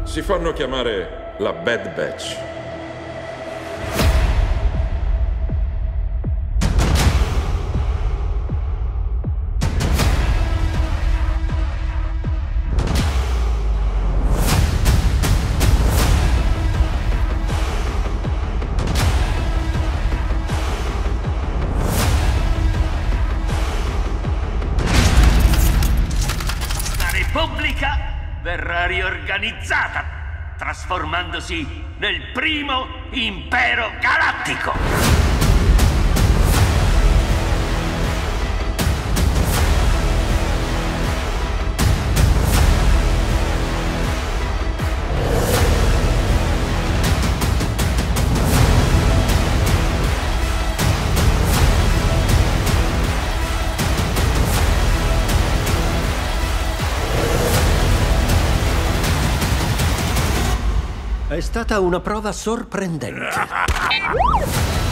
Si fanno chiamare la Bad Batch. La Repubblica verrà riorganizzata, trasformandosi nel primo impero galattico. È stata una prova sorprendente.